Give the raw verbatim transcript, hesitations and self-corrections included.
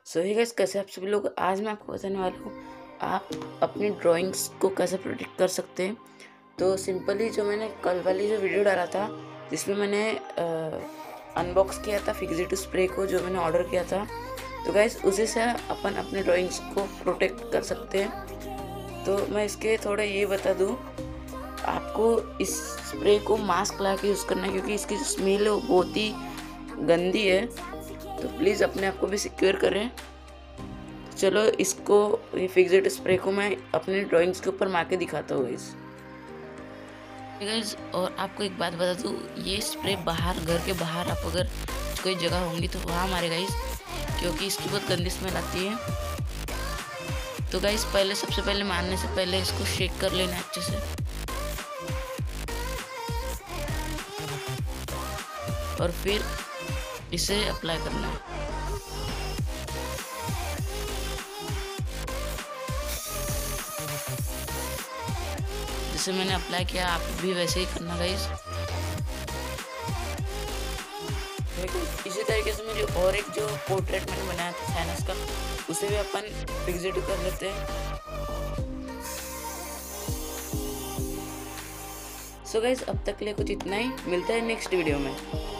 सो ही guys, कैसे आप सभी लोग। आज मैं आपको बताने वाला हूँ आप अपनी ड्राइंग्स को कैसे प्रोटेक्ट कर सकते हैं। तो सिंपली जो मैंने कल वाली जो वीडियो डाला था जिसमें मैंने अनबॉक्स किया था फिक्सिट स्प्रे को, जो मैंने ऑर्डर किया था, तो गाइस उसी से अपन अपने ड्राइंग्स को प्रोटेक्ट कर सकते हैं। तो मैं इसके थोड़ा ये बता दूँ, आपको इस स्प्रे को मास्क लगा के यूज़ करना है क्योंकि इसकी स्मेल बहुत ही गंदी है। तो प्लीज़ अपने आप को भी सिक्योर करें। चलो इसको, ये फिक्सिट स्प्रे को मैं अपने ड्राइंग्स के ऊपर मार के दिखाता हूँ गाइस। गाइस और आपको एक बात बता दूँ, ये स्प्रे बाहर, घर के बाहर आप अगर कोई जगह होंगी तो वहाँ मारे गाइस, क्योंकि इसकी बहुत गंदी स्मेल आती है। तो गाइस पहले सबसे पहले मारने से पहले इसको शेक कर लेना अच्छे से, और फिर इसे अप्लाई करना है। जैसे मैंने अप्लाई किया आप भी वैसे ही करना गाइस। इसी तरीके से मेरी और एक जो पोर्ट्रेट मैंने बनाया था साइनस का, उसे भी अपन फिक्सिट कर लेते हैं। सो गाइस अब तक के लिए कुछ इतना ही, मिलता है नेक्स्ट वीडियो में।